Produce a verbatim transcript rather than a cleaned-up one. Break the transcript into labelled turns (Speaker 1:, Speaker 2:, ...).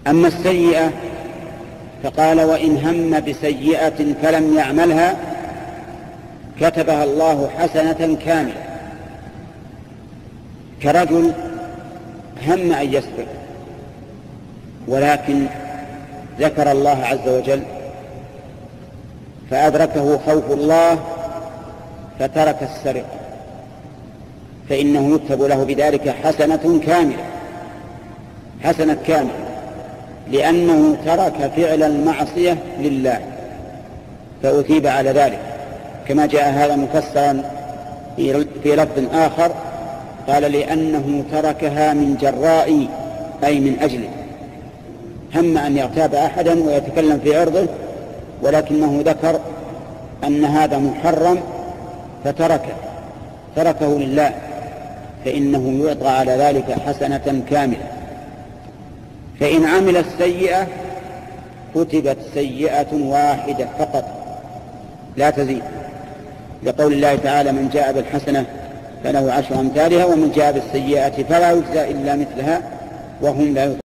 Speaker 1: أما السيئة فقال وإن هم بسيئة فلم يعملها كتبها الله حسنة كاملة، كرجل هم أن يسرق ولكن ذكر الله عز وجل فأدركه خوف الله فترك السرقة، فإنه يكتب له بذلك حسنة كاملة، حسنة كاملة، لأنه ترك فعل المعصية لله فأثيب على ذلك، كما جاء هذا مفسرا في لفظ آخر قال لأنه تركها من جراء أي من أجله، هم أن يغتاب أحدا ويتكلم في عرضه ولكنه ذكر أن هذا محرم فتركه تركه لله، فإنه يعطى على ذلك حسنة كاملة. فإن عمل السيئة كتبت سيئة واحدة فقط لا تزيد، لقول الله تعالى من جاء بالحسنة فله عشر أمثالها ومن جاء بالسيئة فلا يجزى إلا مثلها وهم لا يظلمون.